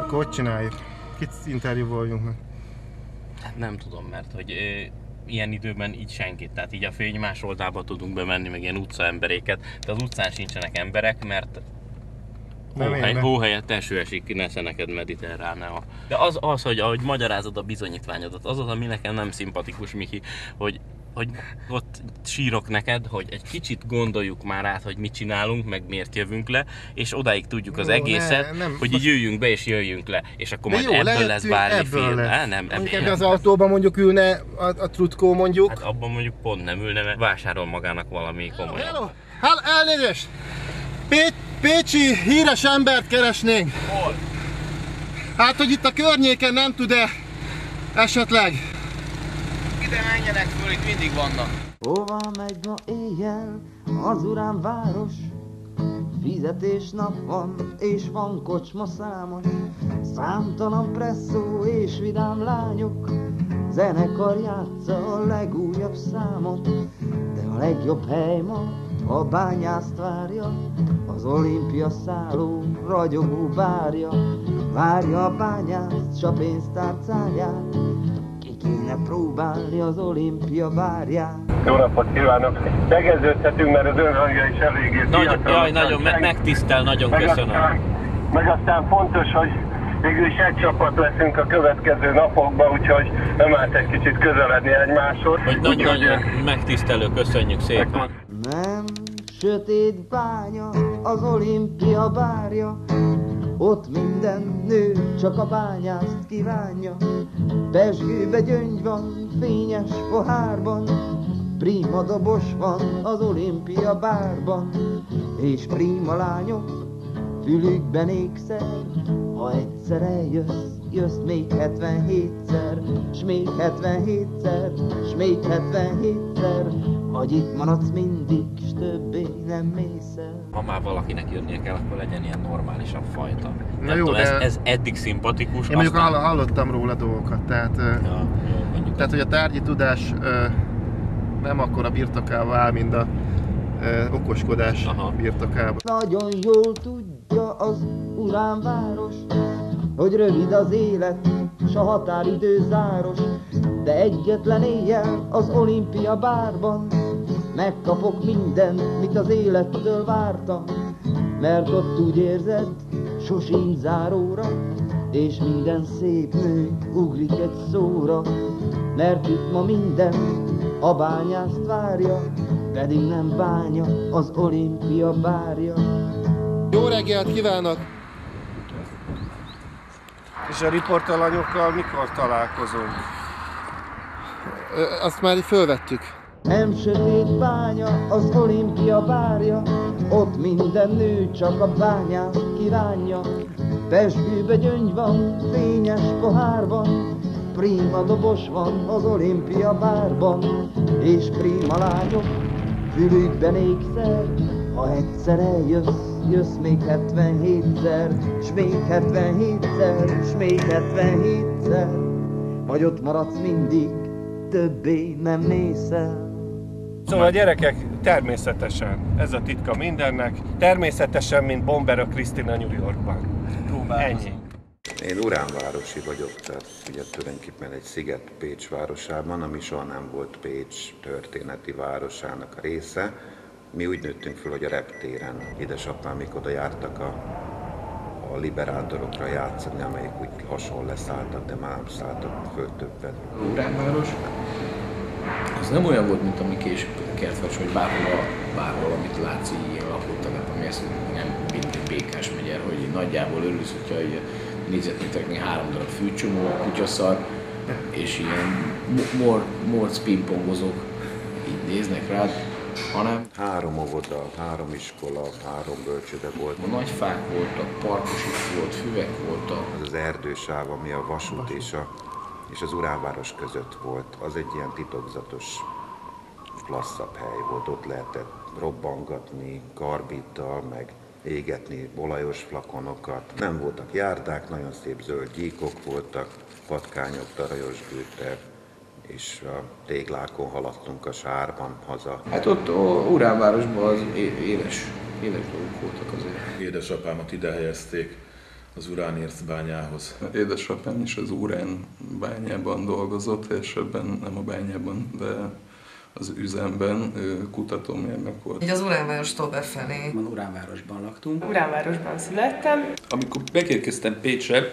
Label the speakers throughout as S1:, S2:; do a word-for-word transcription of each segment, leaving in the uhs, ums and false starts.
S1: Akkor hogy csináljuk? Kit interjúvoljunk meg?
S2: Hát nem tudom, mert hogy ö, ilyen időben így senkit, tehát így a fénymás oldába tudunk bemenni, meg ilyen utcaemberéket, de az utcán sincsenek emberek, mert hóhely, hóhelyett eső esik, nesze neked mediterránea. De az, az, hogy ahogy magyarázod a bizonyítványodat, az az, ami nekem nem szimpatikus, Miki, hogy hogy ott sírok neked, hogy egy kicsit gondoljuk már át, hogy mit csinálunk, meg miért jövünk le, és odáig tudjuk az jó, egészet, ne, nem, hogy így jöjjünk be és jöjjünk le, és akkor majd jó, ebből lehet, lesz bármi film. Lesz. Nem, nem,
S1: nem, az autóban mondjuk ülne a, a trutkó mondjuk.
S2: Hát abban mondjuk pont nem ülne, mert vásárol magának valami komolyan.
S1: Hello, hello, elnézést! Pé- Pécsi híres embert keresnénk.
S2: Hol?
S1: Hát, hogy itt a környéken nem tud-e esetleg.
S2: Ide menjenek föl, itt mindig vannak.
S3: Hova megy ma éjjel az urán város? Fizetés nap van, és van kocsma számos. Számtalan presszó és vidám lányok. Zenekar játsza a legújabb számot. De a legjobb hely ma a bányászt várja. Az olimpia szálló ragyogó bárja. Várja a bányászt, s a pénztárcáját. Kéne próbálni az olimpia bárját.
S4: Jó napot kívánok! Tegeződhetünk, mert az ön hangja is eléggé
S2: fiatal. Jaj, nagyon meg, megtisztel, nagyon meg köszönöm.
S4: Aztán, meg aztán fontos, hogy végül is egy csapat leszünk a következő napokban, úgyhogy nem állt egy kicsit közeledni egymáshoz.
S2: Hogy nagyon, úgy, nagyon hogy... megtisztelő, köszönjük szépen.
S3: Nem sötét bánya az olimpia bárja. Ott minden nő csak a bányászt kívánja. Pezsgőbe gyöngy van, fényes pohárban. Prima dobos van az olimpia bárban. És prima lányok fülükben ékszer. Ha egyszer eljössz, jössz még hetvenhétszer. S még hetvenhétszer, s még hetvenhétszer. Vagy itt maradsz mindig, s többé nem mész el.
S2: Ha már valakinek jönnie kell, akkor legyen ilyen normálisabb fajta.
S1: Na jó,
S2: tudom,
S1: de...
S2: ez, ez eddig szimpatikus.
S1: Én mondjuk aztán... hallottam róla dolgokat, tehát,
S2: ja, jó,
S1: tehát hogy a tárgyi tudás ö, nem akkora birtokába áll, mint a ö, okoskodás Aha. birtokába.
S3: Nagyon jól tudja az uránváros, hogy rövid az élet, s a határidő záros. De egyetlen éjjel az olimpia bárban megkapok mindent, mit az élettől vártam. Mert ott úgy érzed, sosincs záróra, és minden szép nő ugrik egy szóra. Mert itt ma minden a bányászt várja, pedig nem bánya az olimpia bárja.
S1: Jó reggelt kívánok! És a riportalanyokkal mikor találkozunk? Ö, azt már így fölvettük.
S3: Nem sötét bánya az olimpia bárja, ott minden nő csak a bányászt kívánja. Pezsgőbe gyöngy van, fényes pohárban, prima dobos van az olimpia bárban. És prima lányok fülükben ékszer, ha egyszer eljössz, jössz még hetvenhétszer, s még hetvenhétszer, s még hetvenhétszer. Vagy ott maradsz mindig, többé nem mész el.
S4: Szóval a gyerekek, természetesen, ez a titka mindennek, természetesen, mint Bombera Krisztina New Yorkban. Ennyi.
S5: Én uránvárosi vagyok, tehát ugye tulajdonképpen egy sziget Pécs városában, ami soha nem volt Pécs történeti városának a része. Mi úgy nőttünk föl, hogy a reptéren édesapámik oda jártak a, a liberátorokra játszani, amelyik úgy hasonló leszálltak, de már szálltak föl többet.
S6: Uránváros az nem olyan volt, mint ami később a Kertváros, vagy bárhol, bárhol, amit látsz így ilyen lakótelep, ami ezt nem mint egy Békás megye, hogy nagyjából örülsz, hogyha így négyzetmétereknél három darab fűcsomó, kutyaszar, és ilyen mor, morc pingpongozók így néznek rád, hanem
S5: három óvoda, három iskola, három bölcsőde volt.
S6: A nagy fák voltak, parkosik volt, füvek voltak.
S5: Az az erdősáv, ami a vasút és, a, és az uránváros között volt, az egy ilyen titokzatos, klasszabb hely volt. Ott lehetett robbangatni karbittal, meg égetni olajos flakonokat. Nem voltak járdák, nagyon szép zöld gyíkok voltak, patkányok, tarajos gőter, és a téglákon haladtunk a sárban haza.
S6: Hát ott Uránvárosban az éles, éles dolgok voltak azért.
S7: Édesapámat ide helyezték az uránércbányához.
S8: Édesapám is az uránbányában dolgozott, és ebben nem a bányában, de az üzemben kutatómérnök volt.
S9: Így az Uránvárostól befelé.
S10: Uránvárosban laktunk.
S11: Uránvárosban születtem.
S8: Amikor megérkeztem Pécsre,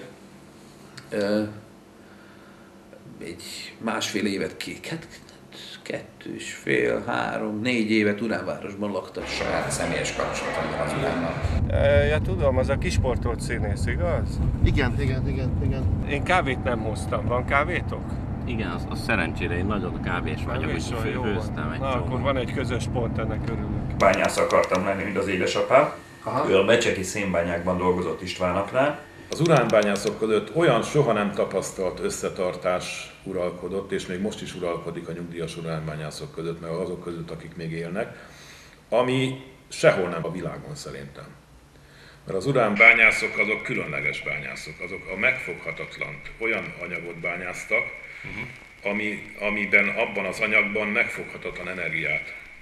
S10: egy másfél évet kéket, kettő és fél, három, négy évet Uránvárosban laktam. Saját személyes kapcsolatomban az Uránnal.
S4: Ja, tudom, az a kisportolt színész, igaz?
S1: Igen, igen, igen, igen.
S4: Én kávét nem hoztam. Van kávétok?
S2: Igen, az, az szerencsére én nagyon kávés vagyok, hogy fő, főztem egy
S4: Na,
S2: csomó.
S4: akkor van egy közös pont, ennek örülök.
S12: Bányász akartam lenni, mint az édesapám. Aha. Ő a becseki szénbányákban dolgozott Istvánaknál.
S7: Az uránbányászok között olyan soha nem tapasztalt összetartás uralkodott, és még most is uralkodik a nyugdíjas uránbányászok között, meg azok között, akik még élnek, ami sehol nem a világon szerintem. Mert az uránbányászok azok különleges bányászok, azok a megfoghatatlant olyan anyagot bányáztak, uh-huh. ami, amiben abban az anyagban megfoghatatlan energiát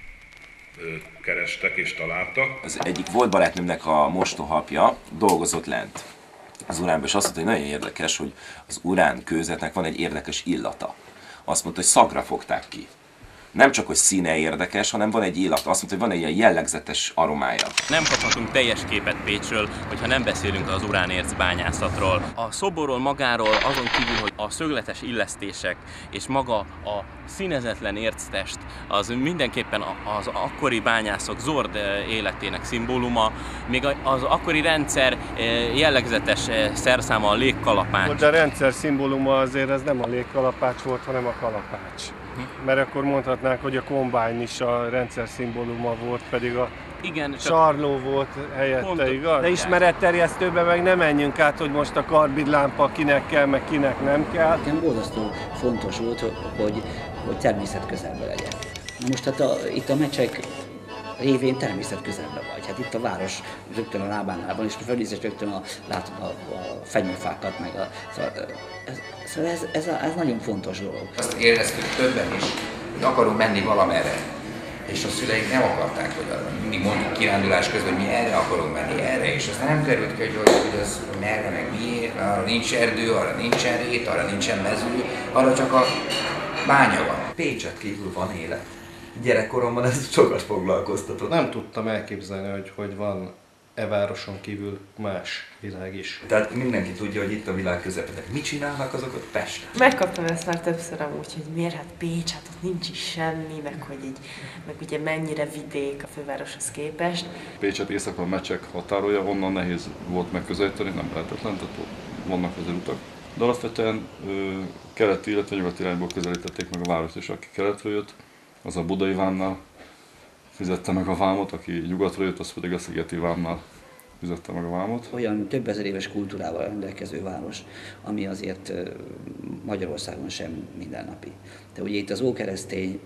S7: ö, kerestek és találtak.
S13: Az egyik volt barátnőmnek a mostohapja dolgozott lent az uránban, és azt mondta, hogy nagyon érdekes, hogy az urán kőzetnek van egy érdekes illata. Azt mondta, hogy szagra fogták ki. Nem csak, hogy színe érdekes, hanem van egy illata. Azt mondta, hogy van egy ilyen jellegzetes aromája.
S2: Nem kaphatunk teljes képet Pécsről, hogyha nem beszélünk az uránérc bányászatról. A szoborról magáról azon kívül, hogy a szögletes illesztések és maga a színezetlen érctest, az mindenképpen az akkori bányászok zord életének szimbóluma, még az akkori rendszer jellegzetes szerszáma a légkalapács.
S4: De a rendszer szimbóluma azért ez nem a légkalapács volt, hanem a kalapács. Mert akkor mondhatnánk, hogy a kombány is a rendszer szimbóluma volt, pedig a
S2: igen,
S4: sarló volt helyette, pont, igaz? De ismeretterjesztőbe meg nem menjünk át, hogy most a karbidlámpa kinek kell, meg kinek nem kell.
S10: Nekem borzasztó fontos volt, hogy, hogy természet közelben legyen. Na most hát a, itt a mecsek révén természet közelben vagy. Hát itt a város rögtön a lábánál van, és fölnéz, és rögtön a, látom a, a fenyőfákat, meg a... Szóval ez, szóval ez, ez, a, ez nagyon fontos dolog.
S14: Azt éreztük többen is, hogy akarunk menni valamerre. És a szüleink nem akarták, hogy arra. Mindig mondjuk kirándulás közben, hogy mi erre akarunk menni, erre. És aztán nem került ki, hogy, hogy az merre, meg miért, arra nincs erdő, arra nincsen rét, arra nincsen mező, arra csak a bánya van. Pécset kívül van élet. Gyerekkoromban ez sokat foglalkoztatott.
S1: Nem tudtam elképzelni, hogy, hogy van e városon kívül más világ is.
S14: Tehát mindenki tudja, hogy itt a világ közepén. Mit csinálnak azok ott Pesten?
S11: Megkaptam ezt már többször amúgy, hogy miért hát Pécs, hát ott nincs is semmi, meg hogy így, meg ugye mennyire vidék a fővároshoz képest.
S15: Pécset északon mecsek határolja, onnan nehéz volt megközelíteni, nem lehetetlen, tehát vannak azért utak. De alapvetően keleti, illetve nyugati irányból közelítették meg a várost, és aki keletről jött, az a budai vámnál fizette meg a vámot, aki nyugatról jött, az pedig a szigeti vámnál fizette meg a vámot.
S10: Olyan több ezer éves kultúrával rendelkező város, ami azért Magyarországon sem mindennapi. De ugye itt az ókeresztény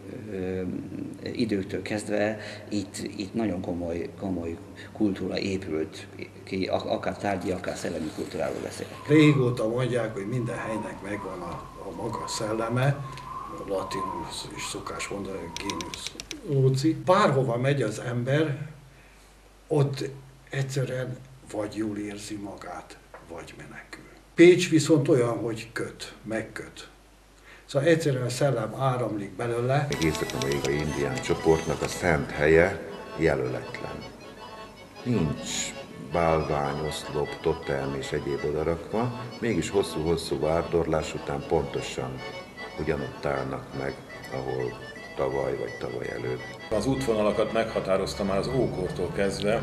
S10: időktől kezdve itt, itt nagyon komoly, komoly kultúra épült ki, akár tárgyi, akár szellemi kultúráról beszélek.
S16: Régóta mondják, hogy minden helynek megvan a, a maga szelleme, latinul is szokás mondani, génius loci. Bárhova megy az ember, ott egyszerűen vagy jól érzi magát, vagy menekül. Pécs viszont olyan, hogy köt, megköt. Szóval egyszerűen a szellem áramlik belőle.
S5: Észak-amerikai indián csoportnak a szent helye jelöletlen. Nincs bálvány, oszlop, totem és egyéb odarakva, mégis hosszú-hosszú várdorlás után pontosan ugyanott állnak meg, ahol tavaly vagy tavaly előtt.
S7: Az útvonalakat meghatározta már az ókortól kezdve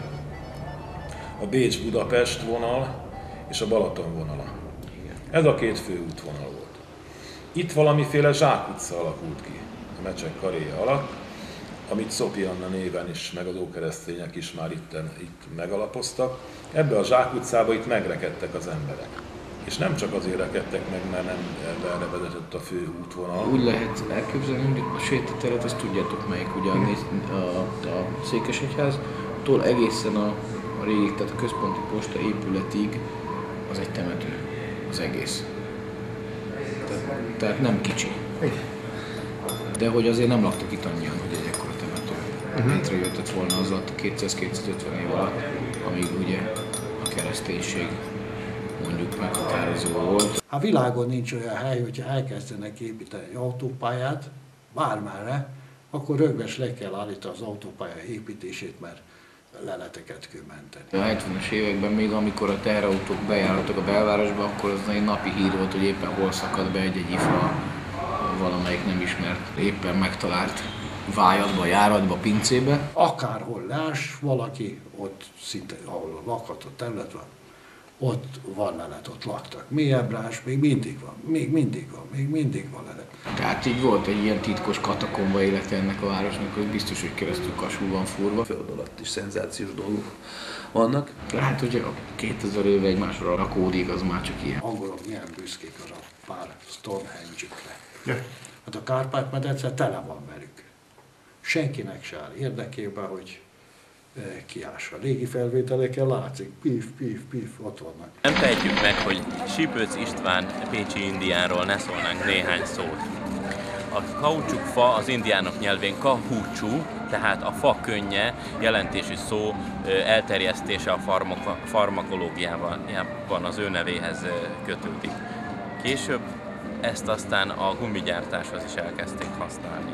S7: a Bécs-Budapest vonal és a Balaton vonala. Ez a két fő útvonal volt. Itt valamiféle zsákutca alakult ki a mecsek karéja alatt, amit Szopi Anna néven is, meg az ókeresztények is már itten, itt megalapoztak. Ebbe a zsákutcába itt megrekedtek az emberek. És nem csak azért rekedtek meg, mert nem erre vezetett a fő útvonal.
S6: Úgy lehet elképzelni, hogy a sétateret, azt tudjátok melyik, ugye a, a, a Székesegyháztól egészen a, a régi, tehát a központi posta épületig az egy temető, az egész. Tehát, tehát nem kicsi. De hogy azért nem laktak itt annyian, hogy egy ekkora temető. Uh-huh. Létrejöttett volna az alatt a kétszáz-kétszázötven év alatt, amíg ugye a kereszténység mondjuk meghatározó volt.
S16: A világon nincs olyan hely, hogyha elkezdenek építeni egy autópályát, bármerre, akkor rögves le kell állítani az autópálya építését, mert leleteket kell menteni.
S6: A hetvenes években még, amikor a teherautók bejártak a belvárosba, akkor az egy napi hír volt, hogy éppen hol szakad be egy-egy ifra valamelyik nem ismert, éppen megtalált vájadba, járatba, pincébe.
S16: Akárhol láss, valaki ott szinte, ahol lakható terület van, ott van lelet, ott laktak. Mélyebb rás, még mindig van, még mindig van, még mindig van lelet.
S6: Tehát így volt egy ilyen titkos katakomba élete ennek a városnak, hogy biztos, hogy keresztül Kasul van furva.
S17: Föld alatt is szenzációs dolgok vannak.
S6: Hát ugye a kétezer éve egymásra rakódik, az már csak ilyen.
S16: Angolok milyen büszkék arra pár Stonehenge-ükre. Yeah. Hát a Kárpát-medence tele van velük. Senkinek se áll érdekében, hogy kiássa. Régi felvételeken látszik, pif, pif, pif, ott vannak.
S2: Nem tehetjük meg, hogy Sipőc István pécsi indiánról ne szólnánk néhány szót. A kaucsukfa az indiánok nyelvén kahúcsú, tehát a fa könnye jelentésű szó elterjesztése a farmaka, farmakológiában az ő nevéhez kötődik. Később ezt aztán a gumigyártáshoz is elkezdték használni.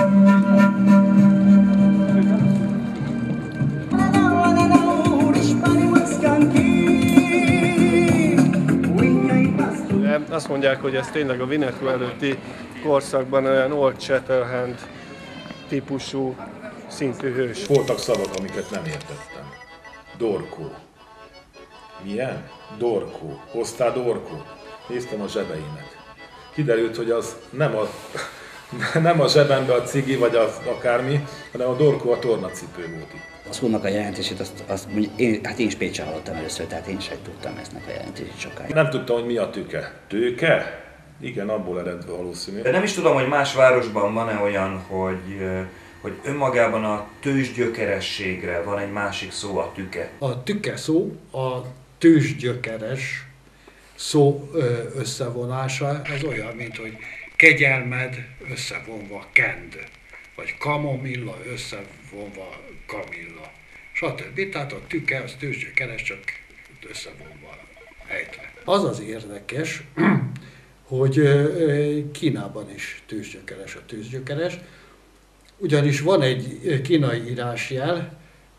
S4: Azt mondják, hogy ez tényleg a Winnetou előtti korszakban olyan Old Shatterhand típusú szintű hős.
S7: Voltak szavak, amiket nem értettem. Dorkó. Milyen? Dorkó. Hoztál dorkót? Néztem a zsebeimet. Kiderült, hogy az nem a, nem a zsebembe a cigi vagy az akármi, hanem a dorkó a tornacipő volt itt.
S10: A szónak a jelentését, azt, azt én, hát én is Pécsen hallottam először, tehát én sem tudtam eznek a jelentését sokáig.
S7: Nem tudtam, hogy mi a tüke. Tőke? Igen, abból eredve valószínű.
S12: De nem is tudom, hogy más városban van-e olyan, hogy, hogy önmagában a tőzsgyökerességre van egy másik szó, a tüke.
S16: A tüke szó, a tőzsgyökeres szó összevonása, ez olyan, mint hogy kegyelmed összevonva kend, vagy kamomilla összevonva kamilla, stb. Tehát a tüke, az tőzsgyökeres, csak összevonva ejtve. Az az érdekes, hogy Kínában is tőzsgyökeres a tőzsgyökeres, ugyanis van egy kínai írásjel,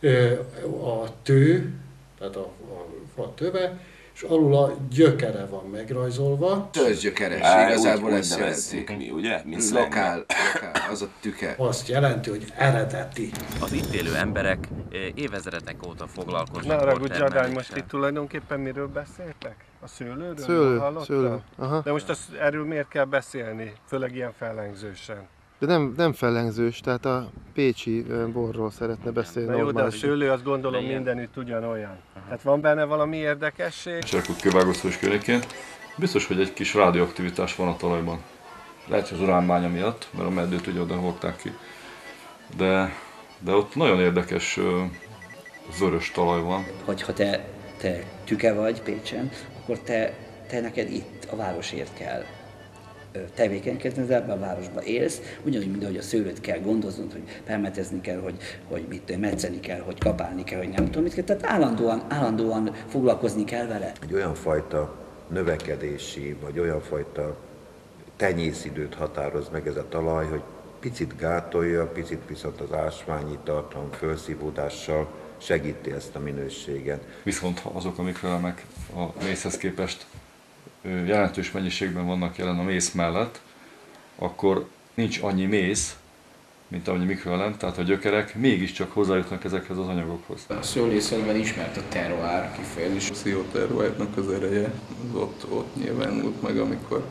S16: a tő, tehát a, a fa töve, és alul a gyökere van megrajzolva.
S14: Tőzsgyökeres, igazából ezt jelenti.
S13: Mi, ugye? Mint
S14: lokál, lokál, az a tüke.
S16: Azt jelenti, hogy eredeti.
S2: Az itt élő emberek évezredek óta foglalkoznak.
S4: Na, Ragudj Adály, most itt tulajdonképpen miről beszéltek? A szőlőről?
S1: Szőlő, szőlő. Aha.
S4: De most az, erről miért kell beszélni? Főleg ilyen fellengzősen.
S1: De nem, nem fellengzős, tehát a pécsi borról szeretne beszélni.
S4: Na jó, de a szőlő azt gondolom mindenütt ugyanolyan. Tehát van benne valami érdekesség?
S15: Cserkut kivágószós környékén. Biztos, hogy egy kis radioaktivitás van a talajban. Lehet, hogy az uránbánya miatt, mert a meddőt ugye oda hordták ki. De, de ott nagyon érdekes vörös talaj van.
S10: Hogyha te, te tüke vagy Pécsen, akkor te, te neked itt a városért kell tevékenykedni, ebben a városban élsz, ugyanúgy, mint ahogy a szőlőt kell gondoznod, hogy permetezni kell, hogy, hogy mit metszeni kell, hogy kapálni kell, hogy nem tudom mit kell, tehát állandóan, állandóan foglalkozni kell vele.
S5: Egy olyan fajta növekedési, vagy olyan fajta tenyészidőt határoz meg ez a talaj, hogy picit gátolja, picit viszont az ásványi tartalom felszívódással segíti ezt a minőséget.
S15: Viszont ha azok a mikroelemek a mészhez képest jelentős mennyiségben vannak jelen a mész mellett, akkor nincs annyi mész, mint amennyi mikroelem, tehát a gyökerek mégiscsak hozzájutnak ezekhez az anyagokhoz.
S6: A szőlészetben ismert a terroár kifejezés.
S8: A pszichoterroárnak az ereje az ott, ott nyilvánult meg, amikor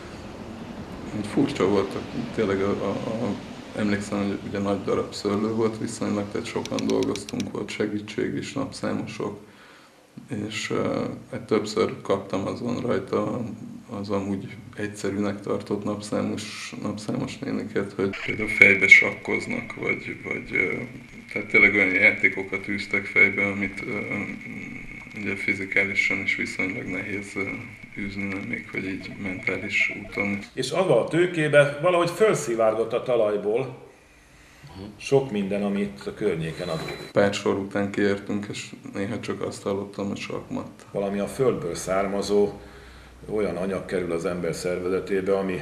S8: egy furcsa volt, tényleg a, a, a, emlékszem, hogy ugye nagy darab szőlő volt viszonylag, tehát sokan dolgoztunk, volt segítség is, napszámosok, és uh, többször kaptam azon rajta az amúgy egyszerűnek tartott napszámos, napszámos néniket, hogy például fejbe sakkoznak, vagy, vagy uh, tehát tényleg olyan játékokat űztek fejbe, amit uh, ugye fizikálisan is viszonylag nehéz uh, űzni, nem még hogy így mentális úton.
S7: És abba a tőkébe valahogy felszivárgott a talajból sok minden, amit a környéken adódik.
S8: Pár sor után kiértünk, és néha csak azt hallottam, hogy sakmat.
S7: Valami a földből származó olyan anyag kerül az ember szervezetébe, ami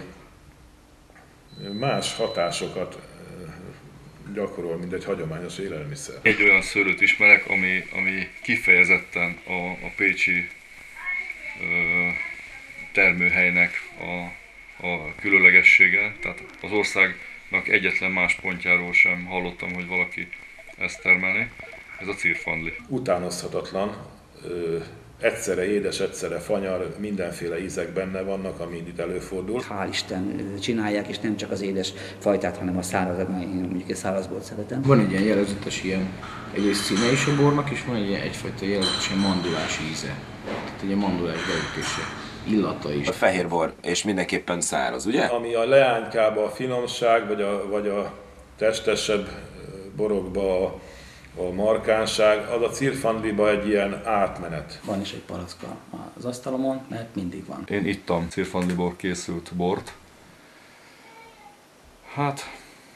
S7: más hatásokat gyakorol, mint egy hagyományos élelmiszer.
S15: Egy olyan szőlőt ismerek, ami, ami kifejezetten a, a pécsi ö, termőhelynek a, a különlegessége. Tehát az országnak egyetlen más pontjáról sem hallottam, hogy valaki ezt termelni. Ez a cirfandli.
S7: Utánozhatatlan, ö, egyszerre édes, egyszerre fanyar, mindenféle ízek benne vannak, ami itt előfordul.
S10: Hál' Isten csinálják, és nem csak az édes fajtát, hanem a szárazat, én mondjuk egy szárazbort szeretem.
S6: Van egy ilyen jellegzetes ilyen, egyrészt színe is a bornak, és van egy ilyen egyfajta jellegzetes ilyen mandulás íze. Tehát egy mandulás beütése, illata is.
S13: A fehér bor, és mindenképpen száraz, ugye?
S7: Ami a leánykába a finomság, vagy a, vagy a testesebb borokba a a markánság, az a cirfandliba egy ilyen átmenet.
S10: Van is egy palacka az asztalomon, mert mindig van.
S15: Én ittam cirfandliból készült bort. Hát,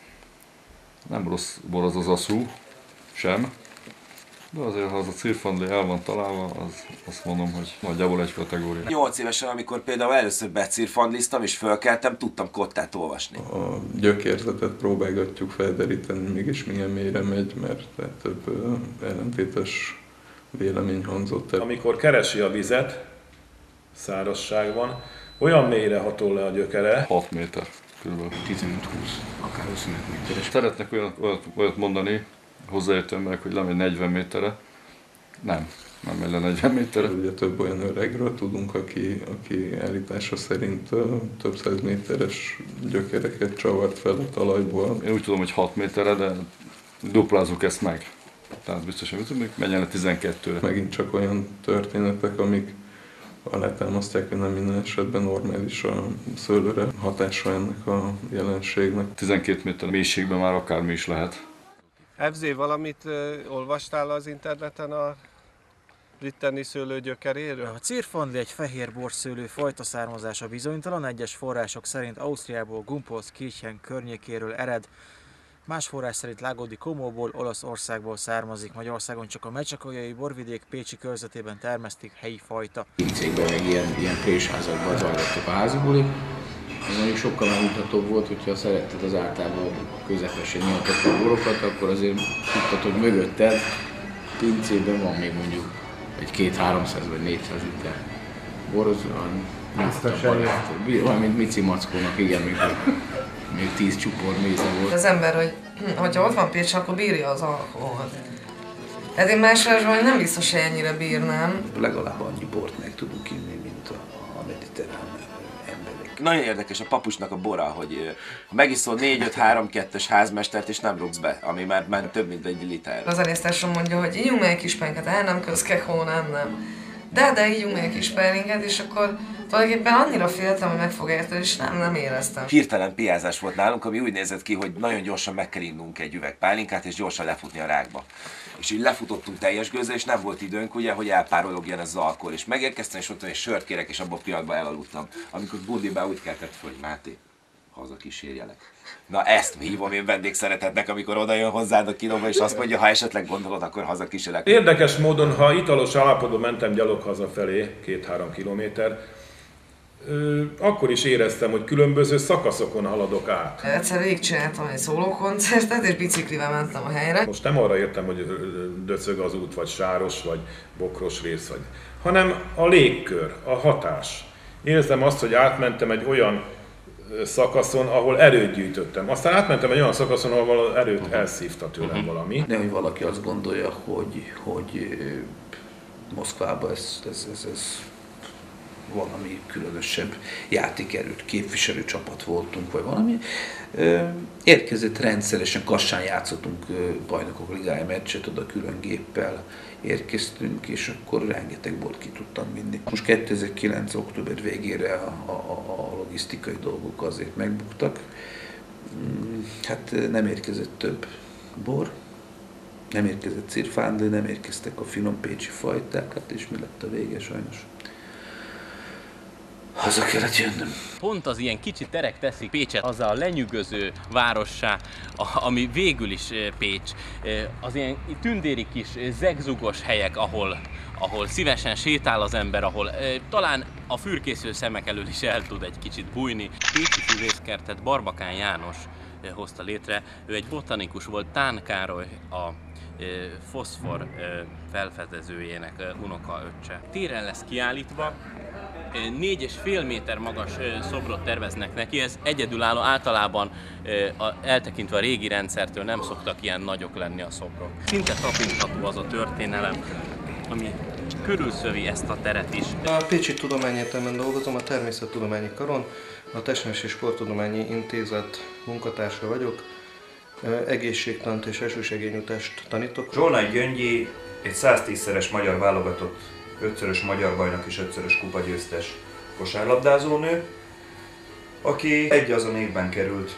S15: nem rossz bor az az aszú, sem. De azért, ha az a cirfandli el van találva, az, azt mondom, hogy nagyjából egy kategória.
S13: nyolc évesen, amikor például először becirfandliztam és fölkeltem, tudtam kottát olvasni.
S8: A gyökérzetet próbálgatjuk felderíteni, mégis milyen mélyre megy, mert több ellentétes vélemény hangzott el.
S7: Amikor keresi a vizet, szárazságban, olyan mélyre hatol le a gyökere.
S15: hat méter kb.
S6: tizenöt-húsz, akár huszonöt méteres.
S15: Szeretnek olyat, olyat, olyat mondani, hozzáértően, hogy lemegy negyven méterre. Nem, nem megy le negyven méterre.
S8: Ugye több olyan öregről tudunk, aki, aki állítása szerint több száz méteres gyökereket csavart fel a talajból.
S15: Én úgy tudom, hogy hat méterre, de duplázzuk ezt meg. Tehát biztosan hogy menjen le tizenkettőre.
S8: Megint csak olyan történetek, amik alátámasztják, hogy nem minden esetben normális a szőlőre hatása ennek a jelenségnek.
S15: tizenkét méter mélységben már akármi is lehet.
S4: ef zé, valamit ö, olvastál az interneten a itteni szőlő gyökeréről?
S18: A cirfandli egy fehér borszőlő fajta származása bizonytalan, egyes források szerint Ausztriából, Gumpolz, Kirchen környékéről ered, más forrás szerint Lágodi Komóból, Olaszországból származik. Magyarországon csak a Mecsakói borvidék Pécsi körzetében termesztik helyi fajta.
S6: Pincékben meg ilyen, ilyen présházakban zajlottak a házibulik. Ez mondjuk sokkal megmutatóbb volt, hogyha szeretted az általában közepesen nyomtott a borokat, akkor azért tudtad, hogy mögötted pincében van még mondjuk egy két-háromszáz vagy négyszáz liter bor, az olyan, mint Mici Mackónak, igen, még, még tíz csupor méze volt.
S9: Az ember, hogy hogyha ott van Pécs, akkor bírja az alkoholt. Hát én másrásban nem biztos, hogy ennyire bírnám.
S17: Legalább annyi bort meg tudunk inni, mint a, a mediterrán.
S13: Nagyon érdekes a papusnak a bora, hogy megiszol négy-öt-három-kettes házmestert és nem rúgsz be, ami már, már több mint egy liter.
S9: Az elésztásom mondja, hogy ígyunk meg egy kis penket, el nem közkekó, nem, nem. De, de ígyunk meg egy kis pálinkát, és akkor tulajdonképpen annyira féltem, hogy meg fog érteni, és nem, nem éreztem.
S13: Hirtelen piázás volt nálunk, ami úgy nézett ki, hogy nagyon gyorsan meg kell innunk egy üveg pálinkát, és gyorsan lefutni a rákba. És így lefutottunk teljes gőzzel, és nem volt időnk, ugye, hogy elpárologjon ez az alkohol. És megérkeztem, és ott egy sört kérek, és abban a pillanatban elaludtam. Amikor Burdibá úgy keltett föl, hogy Máté, haza kísérjelek. Na ezt hívom én vendégszeretetnek, amikor oda jön hozzád a kilóba, és azt mondja, ha esetleg gondolod, akkor haza kísérlek.
S7: Érdekes módon, ha italos állapotban mentem gyalog hazafelé, két-három kilométer, akkor is éreztem, hogy különböző szakaszokon haladok át.
S9: Egyszer végigcsináltam egy szólókoncertet, és biciklivel mentem a helyre.
S7: Most nem arra értem, hogy döcög az út, vagy sáros, vagy bokros rész, vagy, hanem a légkör, a hatás. Érzem azt, hogy átmentem egy olyan szakaszon, ahol erőt gyűjtöttem. Aztán átmentem egy olyan szakaszon, ahol az erőt elszívta tőlem valami.
S17: Nem, hogy valaki azt gondolja, hogy, hogy Moszkvában ez, ez, ez, ez valami különösebb játékerőt képviselő csapat voltunk, vagy valami. Érkezett rendszeresen, Kassán játszottunk bajnokok ligája meccset, oda külön géppel érkeztünk, és akkor rengeteg bort ki tudtam vinni. Most kétezer-kilenc. október végére a, a, a logisztikai dolgok azért megbuktak. Hát nem érkezett több bor, nem érkezett cirfandli, nem érkeztek a finom pécsi fajták, hát és mi lett a vége sajnos? Haza kellett jönnöm.
S2: Pont az ilyen kicsi terek teszik Pécset azzal a lenyűgöző várossá, ami végül is Pécs. Az ilyen tündéri kis zegzugos helyek, ahol, ahol szívesen sétál az ember, ahol talán a fürkésző szemek elől is el tud egy kicsit bújni. Pécsi Füvészkertet Barbakán János hozta létre. Ő egy botanikus volt, Tán Károly a foszfor felfedezőjének unokaöccse. Téren lesz kiállítva, négy és fél méter magas szobrot terveznek neki, ez egyedülálló, általában eltekintve a régi rendszertől nem szoktak ilyen nagyok lenni a szobrok. Szinte tapintható az a történelem, ami körülszövi ezt a teret is.
S19: A Pécsi Tudományegyetemen dolgozom, a Természettudományi Karon, a Testnevelési és Sporttudományi Intézet munkatársa vagyok. Egészségtant és elsősegélynyújtást tanítok.
S12: Zsolnay Gyöngyi egy száztízszeres magyar válogatott, ötszörös magyar bajnok és ötszörös kupagyőztes kosárlabdázónő, aki egy azon évben került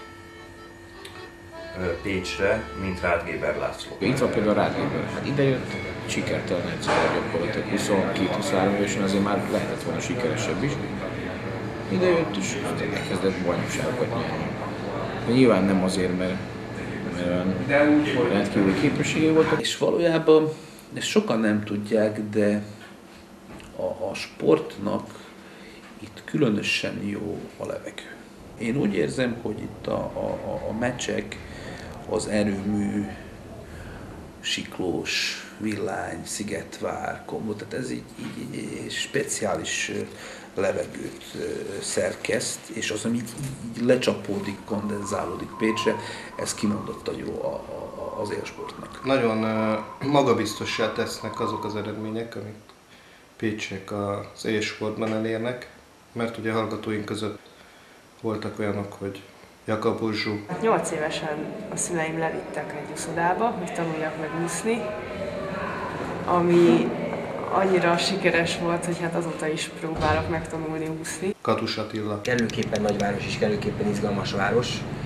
S12: Pécsre, mint Ráth Géber László.
S6: Itt van például Ráth Géber. Hát idejött, sikertelen egyszer gyakorlatilag huszonkettő-huszonhárom évesen, azért már lehetett volna sikeresebb is. Idejött és elkezdett bajnokságokat nyerni. De nyilván nem azért, mert rendkívüli képességei voltak.
S17: És valójában, ezt sokan nem tudják, de a, a sportnak itt különösen jó a levegő. Én úgy érzem, hogy itt a, a, a meccsek, az erőmű, Siklós, Villány, Szigetvár, Komló, tehát ez így, így, így speciális levegőt szerkeszt, és az, ami így, így lecsapódik, kondenzálódik Pécsre, ez kimondottan jó a, a, az élsportnak.
S19: Nagyon magabiztossá tesznek azok az eredmények, amik pécsiek az élsportban elérnek, mert ugye a hallgatóink között voltak olyanok, hogy Jakab Burzsú.
S11: Nyolc évesen a szüleim levittek egy úszodába, hogy tanuljak meg úszni, ami annyira sikeres volt, hogy hát azóta is próbálok megtanulni úszni.
S19: Katus Attila.
S20: Kellőképpen nagyváros és kellőképpen izgalmas város,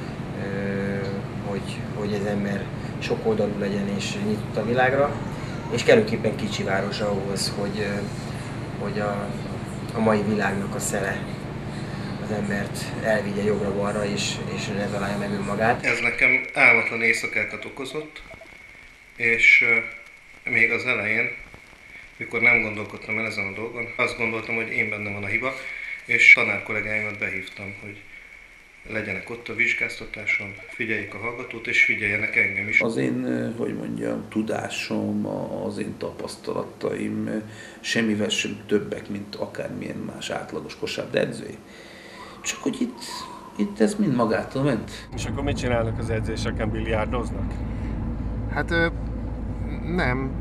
S20: hogy, hogy az ember sokoldalú legyen és nyitott a világra, és kellőképpen kicsi város ahhoz, hogy, hogy a, a mai világnak a szele az embert elvigye jobbra-balra, és, és ne találja meg önmagát.
S19: Ez nekem álmatlan éjszakákat okozott, és uh, még az elején, mikor nem gondolkodtam el ezen a dolgon, azt gondoltam, hogy én bennem van a hiba, és tanárkollégáimat behívtam, hogy legyenek ott a vizsgáztatáson, figyeljék a hallgatót, és figyeljenek engem is.
S17: Az én, hogy mondjam, tudásom, az én tapasztalataim semmivel sem többek, mint akármilyen más átlagos kosárlabdaedzői. Csak hogy itt, itt ez mind magától ment.
S4: És akkor mit csinálnak az edzéseken? Biliárdoznak?
S1: Hát nem.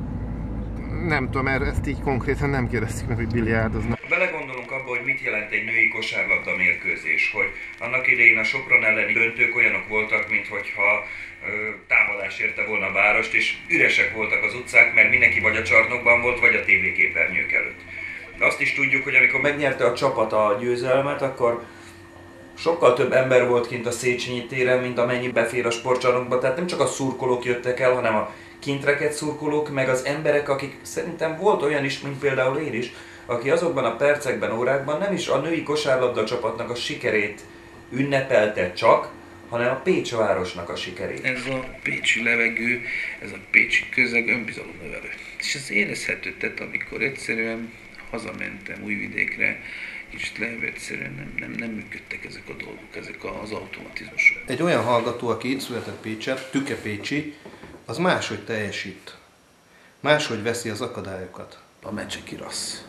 S1: Nem tudom, mert ezt így konkrétan nem kérdeztük meg, hogy biliárdoznak.
S12: Belegondolunk abba, hogy mit jelent egy női kosárlabda mérkőzés, hogy annak idején a Sopron elleni döntők olyanok voltak, minthogyha támadás érte volna a várost, és üresek voltak az utcák, mert mindenki vagy a csarnokban volt, vagy a tévéképernyők előtt. De azt is tudjuk, hogy amikor megnyerte a csapat a győzelmet, akkor sokkal több ember volt kint a Széchenyi téren, mint amennyi befér a sportcsarnokba, tehát nem csak a szurkolók jöttek el, hanem a kintreket szurkolók, meg az emberek, akik szerintem volt olyan is, mint például én is, aki azokban a percekben, órákban nem is a női kosárlabda csapatnak a sikerét ünnepelte csak, hanem a Pécs városnak a sikerét.
S17: Ez a pécsi levegő, ez a pécsi közeg önbizalomnövelő. És ez érezhető, tehát amikor egyszerűen hazamentem Újvidékre, kicsit lejjebb egyszerűen nem, nem, nem működtek ezek a dolgok, ezek az automatizmusok.
S19: Egy olyan hallgató, aki itt született Pécsen, Tüke Pécsi, az máshogy teljesít. Máshogy veszi az akadályokat.
S17: A Mecseki rassz.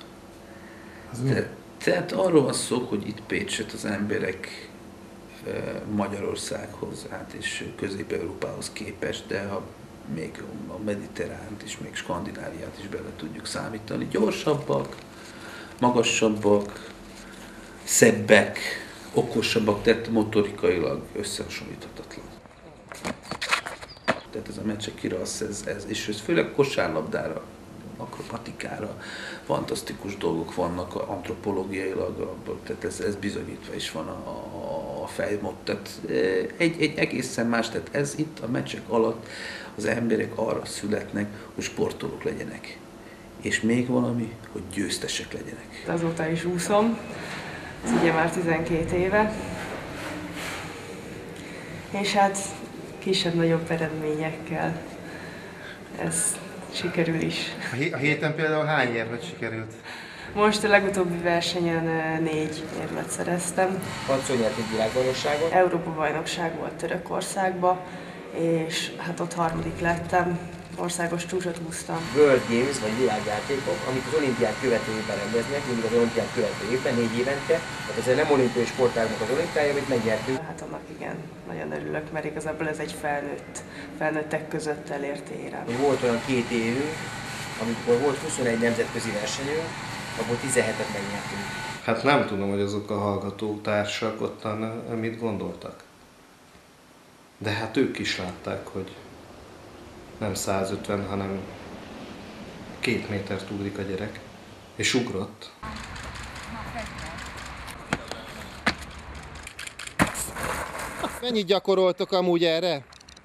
S17: Te, tehát arról van szó, hogy itt Pécset az emberek e, Magyarországhoz hát és Közép-Európához képest, de ha még a mediterránt és még Skandináviát is bele tudjuk számítani, gyorsabbak, magasabbak, szebbek, okosabbak, tehát motorikailag összehasonlíthatatlan. Tehát ez a Mecseki rassz, ez, ez, és ez főleg kosárlabdára, akrobatikára, fantasztikus dolgok vannak antropológiailag, tehát ez, ez bizonyítva is van a, a, a fejmód. Tehát egy, egy egészen más, tehát ez itt a meccsek alatt az emberek arra születnek, hogy sportolók legyenek. És még valami, hogy győztesek legyenek.
S11: Azóta is úszom, ez ugye már tizenkét éve. És hát kisebb-nagyobb eredményekkel ez sikerül is.
S1: A héten például hány érmet sikerült?
S11: Most a legutóbbi versenyen négy érmet szereztem.
S20: Hatszor nyertünk világbajnokságot.
S11: Európa-bajnokság volt Törökországban, és hát ott harmadik lettem. Országos csúcsot húztam.
S20: World Games, vagy világjátékok, amik az olimpiát követő évben rendeznek, mindig az olimpiát követő évben, négy évente. Tehát ez nem olimpiai sportágnak az olimpiája, amit megnyertünk.
S11: Hát annak igen, nagyon örülök, mert igazából ez egy felnőtt, felnőttek között elért érem.
S20: Volt olyan két évünk, amikor volt huszonegy nemzetközi versenyünk, abból tizenhetet megnyertünk.
S19: Hát nem tudom, hogy azok a hallgatótársak ottan mit gondoltak. De hát ők is látták, hogy nem százötven, hanem két métert ugrik a gyerek, és ugrott.
S1: Mennyit gyakoroltok amúgy erre?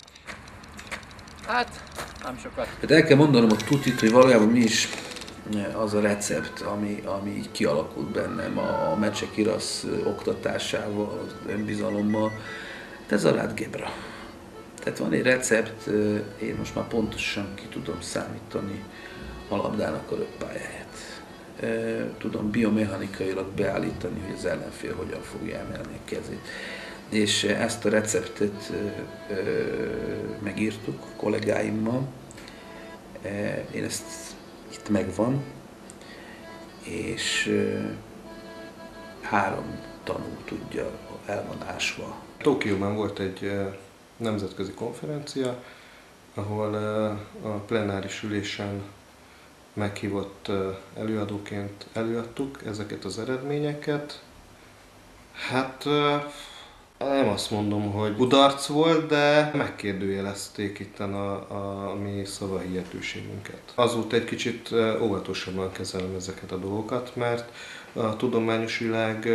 S6: Hát, nem sokat.
S17: Hát el kell mondanom a tutit, hogy valójában mi is az a recept, ami, ami így kialakult bennem a Mecsek Irasz oktatásával, az önbizalommal. Ez a rádgebra. Tehát van egy recept, én most már pontosan ki tudom számítani a labdának a röppályáját. Tudom biomechanikailag beállítani, hogy az ellenfél hogyan fogja emelni a kezét. És ezt a receptet megírtuk kollégáimmal. Én ezt itt megvan, és három tanú tudja, el van ásva.
S19: Tokióban volt egy nemzetközi konferencia, ahol a plenáris ülésen meghívott előadóként előadtuk ezeket az eredményeket. Hát nem azt mondom, hogy kudarc volt, de megkérdőjelezték itten a, a mi szavahihetőségünket. Azóta egy kicsit óvatosabban kezelem ezeket a dolgokat, mert a tudományos világ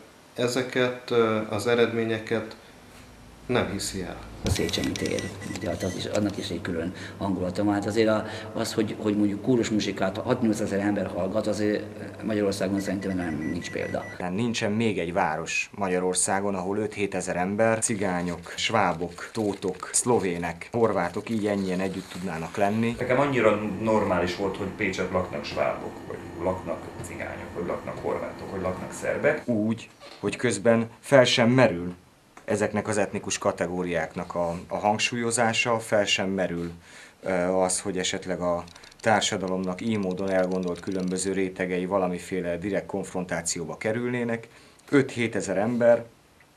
S19: ezeket az eredményeket nem hiszi el.
S10: A Széchenyi tér, de hát az is, annak is egy külön hangulata. Hát azért az, hogy, hogy mondjuk kórusmusikát hat-nyolc ezer ember hallgat, azért Magyarországon szerintem nem nincs példa.
S21: Nincsen még egy város Magyarországon, ahol öt-hét ezer ember, cigányok, svábok, tótok, szlovének, horvátok így ennyien együtt tudnának lenni.
S12: Nekem annyira normális volt, hogy Pécset laknak svábok, vagy laknak cigányok, vagy laknak horvátok, vagy laknak szerbek.
S21: Úgy, hogy közben fel sem merül ezeknek az etnikus kategóriáknak a, a hangsúlyozása, fel sem merül az, hogy esetleg a társadalomnak így módon elgondolt különböző rétegei valamiféle direkt konfrontációba kerülnének. öt-hét ezer ember,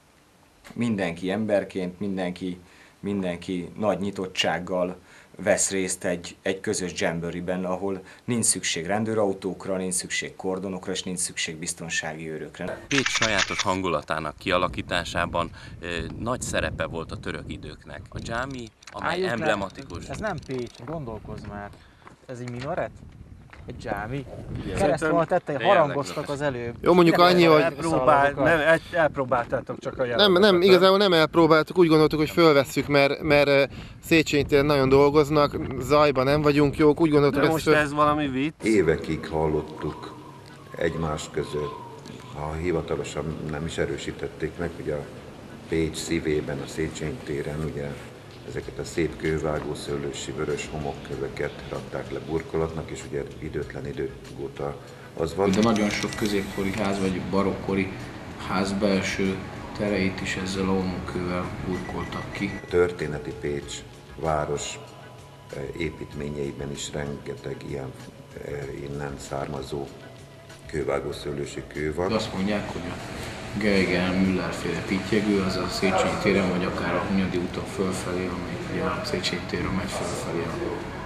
S21: mindenki emberként, mindenki, mindenki nagy nyitottsággal vesz részt egy, egy közös jamboree-ben, ahol nincs szükség rendőrautókra, nincs szükség kordonokra, és nincs szükség biztonsági őrökre.
S2: Pécs sajátos hangulatának kialakításában e, nagy szerepe volt a török időknek. A dzsámi, amely
S18: Álljuk
S2: emblematikus.
S18: Le. Ez nem Pécs, gondolkozz már. Ez egy minaret? Egy dzsámi? Keresztval tettek, harangoztak az előbb.
S1: Jó, mondjuk annyi, hogy...
S4: Elpróbál, nem, elpróbáltátok csak a
S1: Nem, nem, igazából nem elpróbáltuk, úgy gondoltuk, hogy fölvesszük, mert, mert Széchenyi téren nagyon dolgoznak, zajban nem vagyunk jók, úgy gondoltuk,
S4: de most ezt... ez valami vicc?
S5: Évekig hallottuk egymás között, ha hivatalosan nem is erősítették meg, hogy a Pécs szívében, a Széchenyi téren ugye ezeket a szép kővágó szőlősi vörös homokköveket rakták le burkolatnak, és ugye időtlen idők óta az van.
S6: De nagyon sok középkori ház, vagy barokkori ház belső tereit is ezzel a homokkővel burkoltak ki.
S5: A történeti Pécs város építményeiben is rengeteg ilyen innen származó kővágó szőlősi kő van.
S6: De azt mondják, hogy a Geiger Müller féle pittyegő, az a Széchenyi téren, vagy akár a Hunyadi úton fölfelé, ami ugye a Széchenyi téren megy fölfelé a,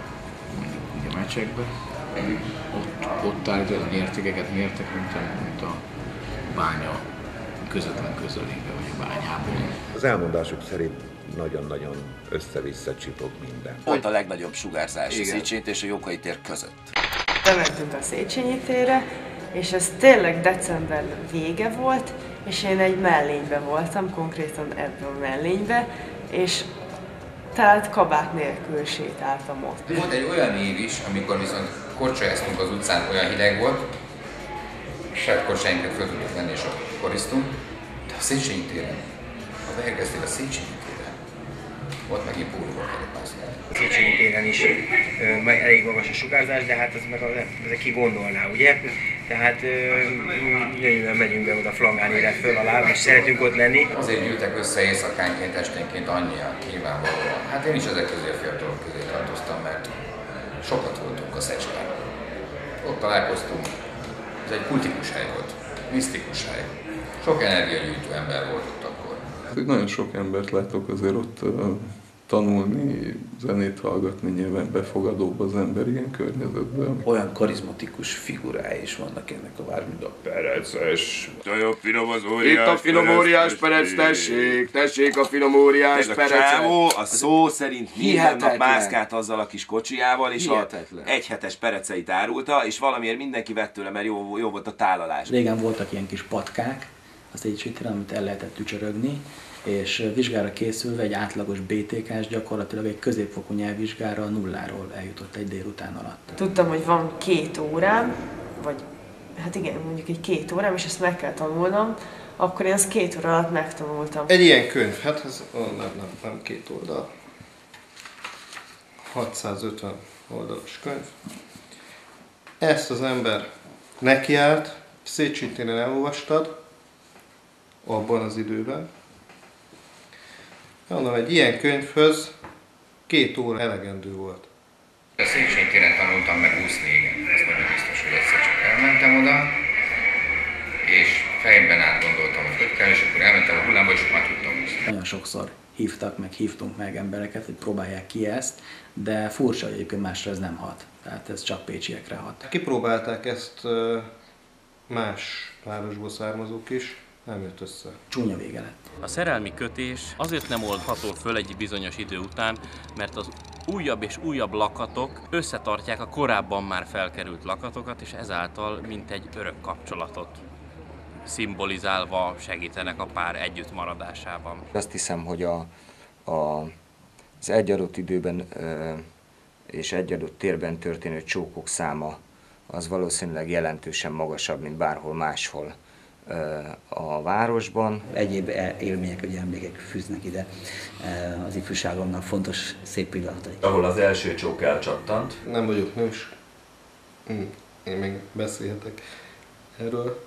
S6: a Mecsekbe. Ott, ott állítólag értékeket mértek, mint a, mint a bánya közvetlen közelében, vagy a bányában.
S5: Az elmondásuk szerint nagyon-nagyon össze-vissza csipog minden.
S13: Volt a legnagyobb sugárzás a Széchenyi és a Jókai tér között.
S11: Bementünk a Széchenyi térre, és ez tényleg december vége volt, és én egy mellénybe voltam, konkrétan ebben a mellénybe, és tehát kabát nélkül sétáltam ott.
S14: Volt egy olyan év is, amikor viszont korcsolyáztunk az utcán, olyan hideg volt, saját kocsáinkat fel tudtuk venni, és akkor koriztunk. De a Széchenyi téren, a Vergesztél a Széchenyi téren, ott megint pólóval kellett mászni.
S20: A Széchenyi téren is ö, elég magas a sugárzás, de hát ez meg a, ez ki gondolná, ugye? Tehát jöjjön, megyünk be oda flangánére föl alá, és szeretünk ott lenni.
S14: Azért gyűltek össze éjszakánként, esténként annyian, nyilvánvalóan. Hát én is ezek közé a fiatalok közé tartoztam, mert sokat voltunk a Szecskán. Ott találkoztunk. Ez egy kultikus hely volt, misztikus hely. Sok energiagyűjtő ember volt ott akkor.
S8: Nagyon sok embert látok azért ott uh, tanulni, zenét hallgatni, nyilván befogadóbb az ember ilyen környezetben.
S17: Olyan karizmatikus figurái is vannak ennek a vár, mint a Pereces.
S13: Olyan finom az óriás.
S3: Itt a finom óriás Perec, tessék, tessék a finom óriás
S13: Ez
S3: Perec.
S13: a csávó, a szó szerint minden nap mászkált azzal a kis kocsijával, és
S3: Hihetetlen.
S13: a egyhetes pereceit árulta, és valamiért mindenki vett tőle, mert jó, jó volt a tálalás.
S22: Régen voltak ilyen kis patkák, az egy amit el lehetett tücsörögni, és vizsgára készülve egy átlagos bé té ká-s gyakorlatilag egy középfokú nyelvvizsgára nulláról eljutott egy délután alatt.
S11: Tudtam, hogy van két órám, vagy hát igen, mondjuk egy két órám, és ezt meg kell tanulnom, akkor én ezt két óra alatt megtanultam.
S19: Egy ilyen könyv, hát ez oh, nem, nem, nem két oldal. hatszázötven oldalas könyv. Ezt az ember nekiállt, Széchenyi téren elolvastad, abban az időben. Mondom, egy ilyen könyvhöz két óra elegendő volt.
S14: A Széchenyi téren tanultam meg úszni, igen. Ez nagyon biztos, hogy egyszer csak elmentem oda, és fejemben átgondoltam, hogy hogy kell, és akkor elmentem a hullámba, és már tudtam úszni.
S22: Nagyon sokszor hívtak, meg hívtunk meg embereket, hogy próbálják ki ezt, de furcsa, hogy egyébként másra ez nem hat. Tehát ez csak pécsiekre hat.
S19: Kipróbálták ezt más városból származók is, nem jött össze.
S22: Csúnya vége lett.
S2: A szerelmi kötés azért nem oldható föl egy bizonyos idő után, mert az újabb és újabb lakatok összetartják a korábban már felkerült lakatokat, és ezáltal mintegy örök kapcsolatot szimbolizálva segítenek a pár együttmaradásában.
S21: Azt hiszem, hogy a, a, az egy adott időben ö, és egy adott térben történő csókok száma az valószínűleg jelentősen magasabb, mint bárhol máshol a városban.
S10: Egyéb élmények, vagy emlékek fűznek ide az ifjúságomnak fontos, szép pillanatai.
S23: Ahol az első csók elcsattant.
S19: Nem vagyok nős. Én még beszélhetek erről.